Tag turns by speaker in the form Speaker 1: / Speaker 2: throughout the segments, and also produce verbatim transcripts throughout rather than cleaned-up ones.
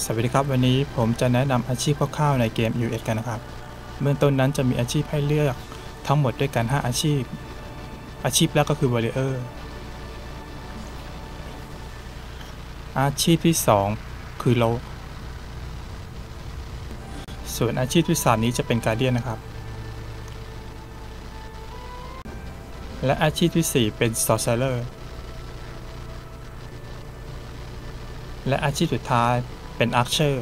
Speaker 1: สวัสดีครับวันนี้ผมจะแนะนำอาชีพคร่าวๆในเกม ยู เอส กันนะครับเบื้องต้นนั้นจะมีอาชีพให้เลือกทั้งหมดด้วยกันห้าอาชีพอาชีพแรกก็คือ Warrior อาชีพที่สองคือ Rogue ส่วนอาชีพที่สามนี้จะเป็น Guardian นะครับและอาชีพที่สี่เป็น Sorcerer และอาชีพสุดท้ายเป็น Archer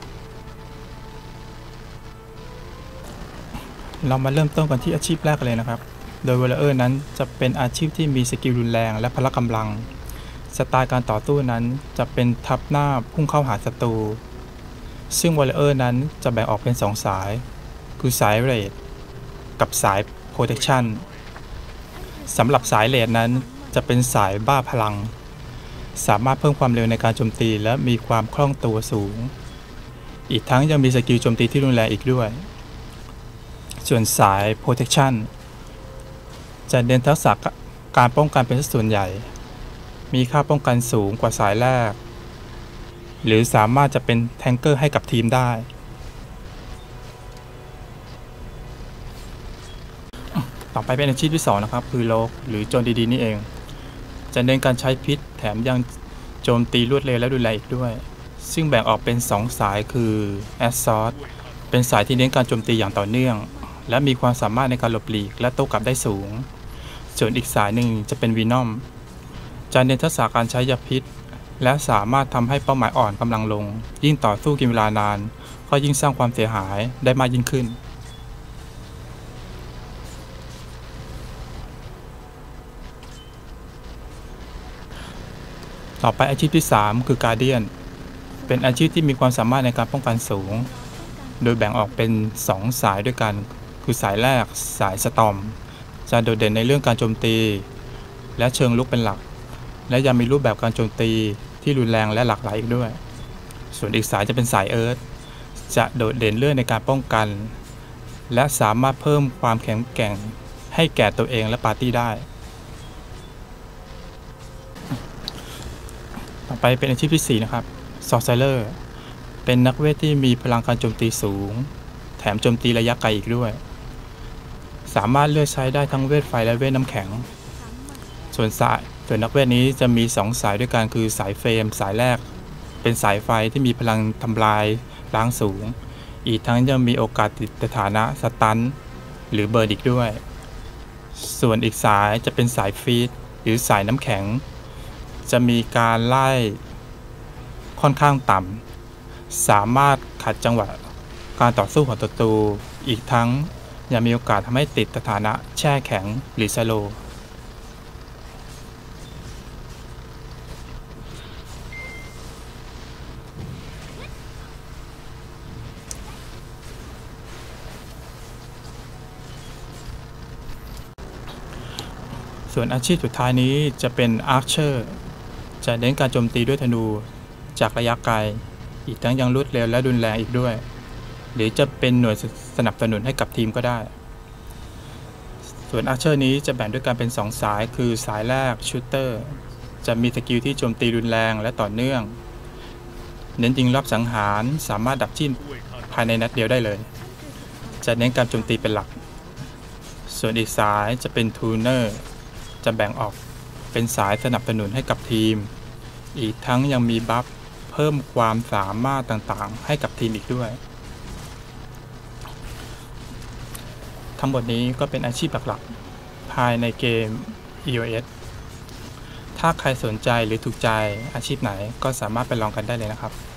Speaker 1: เรามาเริ่มต้นกันที่อาชีพแรกกันเลยนะครับโดย Warrior นั้นจะเป็นอาชีพที่มีสกิลรุนแรงและพละกำลังสไตล์การต่อสู้นั้นจะเป็นทับหน้าพุ่งเข้าหาศัตรูซึ่ง Warrior นั้นจะแบ่งออกเป็นสองสายคือสายเรดกับสาย Protection สำหรับสายเรดนั้นจะเป็นสายบ้าพลังสามารถเพิ่มความเร็วในการโจมตีและมีความคล่องตัวสูงอีกทั้งยังมีสกิลโจมตีที่รุนแรงอีกด้วยส่วนสาย Protection จะเน้นทักษะการป้องกันเป็นส่วนใหญ่มีค่าป้องกันสูงกว่าสายแรกหรือสามารถจะเป็นแทงเกอร์ให้กับทีมได้ต่อไปเป็นอาชีพที่สองนะครับคือโลกหรือโจรดีๆนี่เองจะเน้นการใช้พิษแถมยังโจมตีรวดเร็วและรุนแรงอีกด้วยซึ่งแบ่งออกเป็นสองสายคือ Assault เป็นสายที่เน้นการโจมตีอย่างต่อเนื่องและมีความสามารถในการหลบหลีกและโต้กลับได้สูงส่วนอีกสายหนึ่งจะเป็น Venom จะเน้นทักษะการใช้ยาพิษและสามารถทำให้เป้าหมายอ่อนกำลังลงยิ่งต่อสู้กินเวลานานก็ยิ่งสร้างความเสียหายได้มากยิ่งขึ้นต่อไปอาชีพที่สามคือ Guardian เป็นอาชีพที่มีความสามารถในการป้องกันสูงโดยแบ่งออกเป็นสองสายด้วยกันคือสายแรกสาย Storm จะโดดเด่นในเรื่องการโจมตีและเชิงลุกเป็นหลักและยังมีรูปแบบการโจมตีที่รุนแรงและหลากหลายอีกด้วยส่วนอีกสายจะเป็นสาย Earth จะโดดเด่นเรื่องในการป้องกันและสามารถเพิ่มความแข็งแกร่งให้แก่ตัวเองและปาร์ตี้ได้ต่อไปเป็นอาชีพที่สี่นะครับ Sorcerer เป็นนักเวทที่มีพลังการโจมตีสูงแถมโจมตีระยะไกลอีกด้วยสามารถเลือกใช้ได้ทั้งเวทไฟและเวทน้ำแข็งส่วนสายส่วนนักเวทนี้จะมีสองสายด้วยกันคือสายเฟรมสายแรกเป็นสายไฟที่มีพลังทำลายล้างสูงอีกทั้งยังมีโอกาสติดสถานะสตันหรือเบิร์นอีกด้วยส่วนอีกสายจะเป็นสายฟีดหรือสายน้ำแข็งจะมีการไล่ค่อนข้างต่ำสามารถขัดจังหวะการต่อสู้ของศัตรูอีกทั้งยังมีโอกาสทำให้ติดสถานะแช่แข็งหรือสโลว์ส่วนอาชีพสุดท้ายนี้จะเป็น Archer จะเน้นการโจมตีด้วยธนูจากระยะไกลอีกทั้งยังรวดเร็วและรุนแรงอีกด้วยหรือจะเป็นหน่วยสนับสนุนให้กับทีมก็ได้ส่วน Archer นี้จะแบ่งด้วยกันเป็นสองสายคือสายแรก Shooter จะมีสกิลที่โจมตีรุนแรงและต่อเนื่องเน้นยิงรอบสังหารสามารถดับจิ้นภายในนัดเดียวได้เลยจะเน้นการโจมตีเป็นหลักส่วนอีกสายจะเป็น Tunerจะแบ่งออกเป็นสายสนับสนุนให้กับทีมอีกทั้งยังมีบัฟเพิ่มความสามารถต่างๆให้กับทีมอีกด้วยทั้งหมดนี้ก็เป็นอาชีพหลักๆภายในเกม อี โอ เอส ถ้าใครสนใจหรือถูกใจอาชีพไหนก็สามารถไปลองกันได้เลยนะครับ